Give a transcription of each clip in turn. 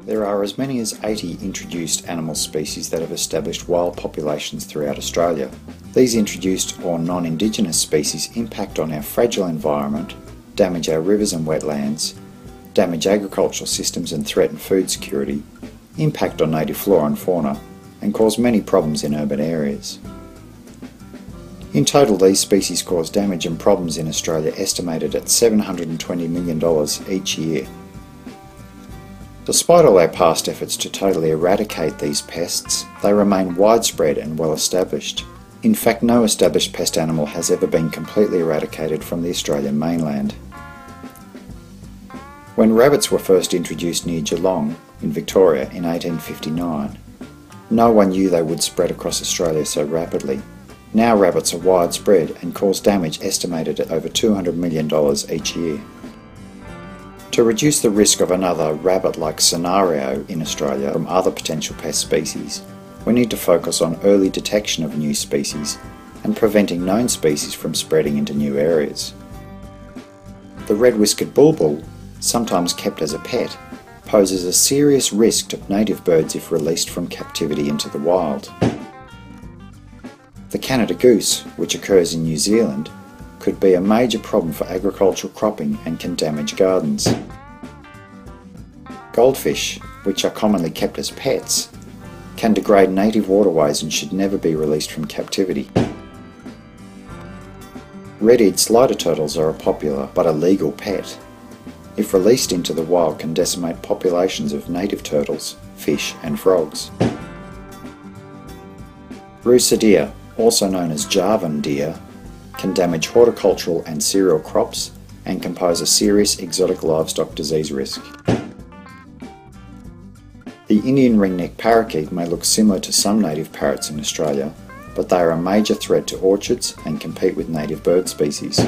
There are as many as 80 introduced animal species that have established wild populations throughout Australia. These introduced or non-indigenous species impact on our fragile environment, damage our rivers and wetlands, damage agricultural systems and threaten food security, impact on native flora and fauna, and cause many problems in urban areas. In total, these species cause damage and problems in Australia estimated at $720 million each year. Despite all our past efforts to totally eradicate these pests, they remain widespread and well established. In fact, no established pest animal has ever been completely eradicated from the Australian mainland. When rabbits were first introduced near Geelong, in Victoria, in 1859, no one knew they would spread across Australia so rapidly. Now rabbits are widespread and cause damage estimated at over $200 million each year. To reduce the risk of another rabbit-like scenario in Australia from other potential pest species, we need to focus on early detection of new species and preventing known species from spreading into new areas. The red-whiskered bulbul, sometimes kept as a pet, poses a serious risk to native birds if released from captivity into the wild. The Canada goose, which occurs in New Zealand, could be a major problem for agricultural cropping and can damage gardens. Goldfish, which are commonly kept as pets, can degrade native waterways and should never be released from captivity. Red-eared slider turtles are a popular but illegal pet. If released into the wild, can decimate populations of native turtles, fish and frogs. Roosa deer, also known as Javan deer, can damage horticultural and cereal crops and can pose a serious exotic livestock disease risk. The Indian ring-necked parakeet may look similar to some native parrots in Australia, but they are a major threat to orchards and compete with native bird species.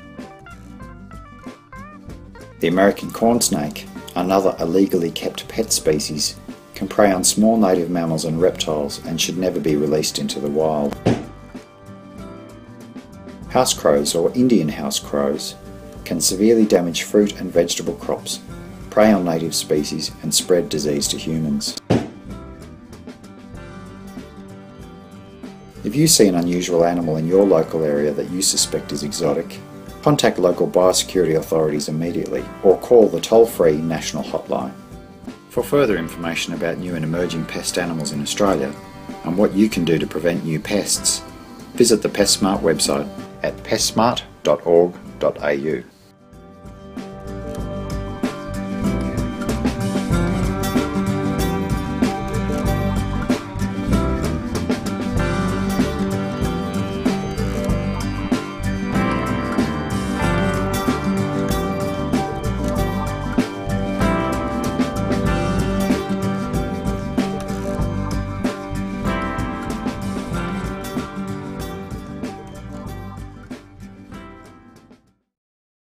The American corn snake, another illegally kept pet species, can prey on small native mammals and reptiles and should never be released into the wild. House crows, or Indian house crows, can severely damage fruit and vegetable crops, prey on native species and spread disease to humans. If you see an unusual animal in your local area that you suspect is exotic, contact local biosecurity authorities immediately or call the toll-free national hotline. For further information about new and emerging pest animals in Australia and what you can do to prevent new pests, visit the PestSmart website at pestsmart.org.au.